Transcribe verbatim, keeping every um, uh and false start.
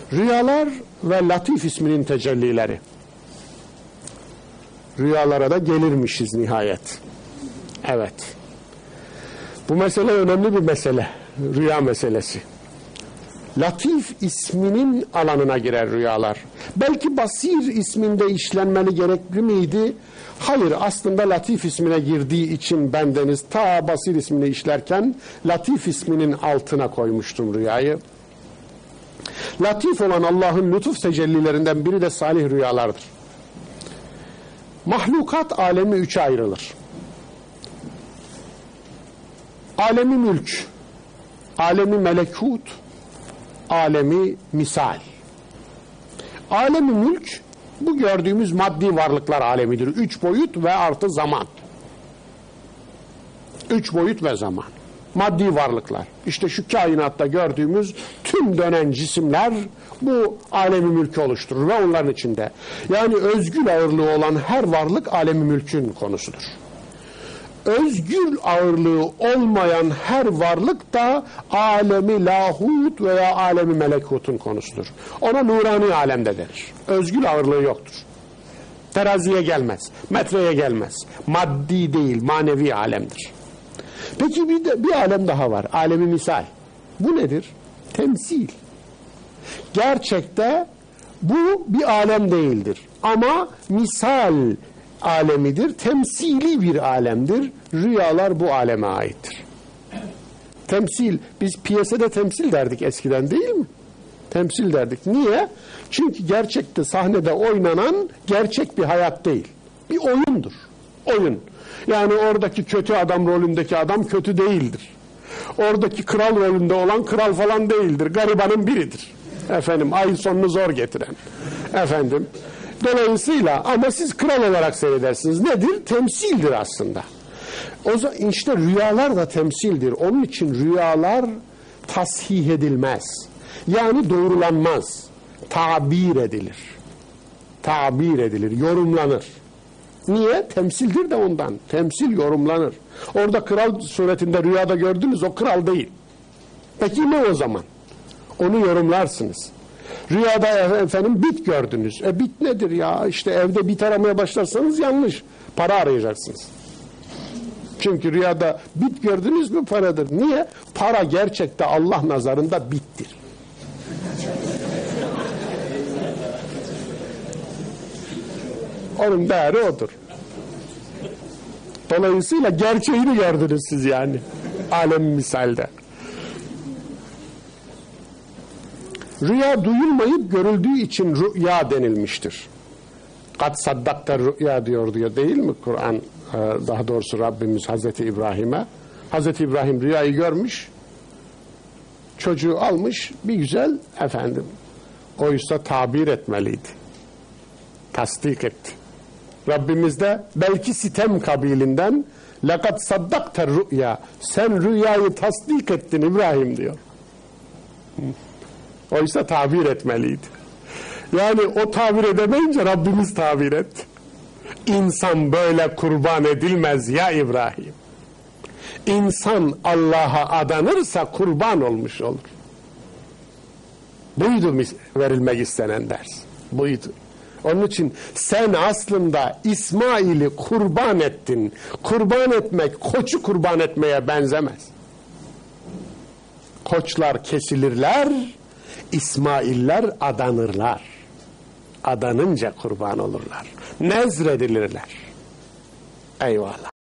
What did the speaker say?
Rüyalar ve Latif isminin tecellileri. Rüyalara da gelirmişiz nihayet. Evet. Bu mesele önemli bir mesele. Rüya meselesi. Latif isminin alanına girer rüyalar. Belki Basir isminde işlenmeli gerekli miydi? Hayır, aslında Latif ismine girdiği için bendeniz ta Basir ismini işlerken Latif isminin altına koymuştum rüyayı. Latif olan Allah'ın lütuf tecellilerinden biri de salih rüyalardır. Mahlukat alemi üçe ayrılır. Alemi mülk, alemi melekut, alemi misal. Alemi mülk, bu gördüğümüz maddi varlıklar alemidir. Üç boyut ve artı zaman. Üç boyut ve zaman. Maddi varlıklar. İşte şu kainatta gördüğümüz tüm dönen cisimler bu alemi mülkü oluşturur ve onların içinde. Yani özgül ağırlığı olan her varlık alemi mülkün konusudur. Özgül ağırlığı olmayan her varlık da alemi lahut veya alemi melekutun konusudur. Ona nurani alemde denir. Özgül ağırlığı yoktur. Teraziye gelmez, metreye gelmez. Maddi değil, manevi alemdir. Peki bir, de, bir alem daha var. Alemi misal. Bu nedir? Temsil. Gerçekte bu bir alem değildir. Ama misal alemidir. Temsili bir alemdir. Rüyalar bu aleme aittir. Temsil. Biz piyasada temsil derdik eskiden, değil mi? Temsil derdik. Niye? Çünkü gerçekte sahnede oynanan gerçek bir hayat değil. Bir oyundur. Oyun. Yani oradaki kötü adam rolündeki adam kötü değildir. Oradaki kral rolünde olan kral falan değildir. Garibanın biridir. Efendim, ay sonunu zor getiren. Efendim. Dolayısıyla ama siz kral olarak seyredersiniz. Nedir? Temsildir aslında. O zaman işte rüyalar da temsildir. Onun için rüyalar tasih edilmez. Yani doğrulanmaz. Tabir edilir. Tabir edilir, yorumlanır. Niye? Temsildir de ondan. Temsil yorumlanır. Orada kral suretinde rüyada gördünüz, o kral değil. Peki ne o zaman? Onu yorumlarsınız. Rüyada efendim bit gördünüz. E bit nedir ya? İşte evde bit aramaya başlarsanız yanlış. Para arayacaksınız. Çünkü rüyada bit gördünüz mü paradır. Niye? Para gerçekte Allah nazarında bittir. Onun değeri odur. Dolayısıyla gerçeğini gördünüz siz yani. Alem misalde. Rüya duyulmayıp görüldüğü için rüya denilmiştir. Kat saddakta rüya diyor diyor değil mi Kur'an? Daha doğrusu Rabbimiz Hazreti İbrahim'e. Hazreti İbrahim rüyayı görmüş. Çocuğu almış bir güzel efendim. Oysa tabir etmeliydi. Tasdik etti. Rabbimiz de belki sitem kabilinden lakat saddakta rüya, sen rüyayı tasdik ettin İbrahim diyor. Oysa tabir etmeliydi. Yani o tabir edemeyince Rabbimiz tabir etti. İnsan böyle kurban edilmez ya İbrahim. İnsan Allah'a adanırsa kurban olmuş olur. Buydu verilmek istenen ders. Buydu. Onun için sen aslında İsmail'i kurban ettin. Kurban etmek koçu kurban etmeye benzemez. Koçlar kesilirler, İsmailler adanırlar. Adanınca kurban olurlar. Nezredilirler. Eyvallah.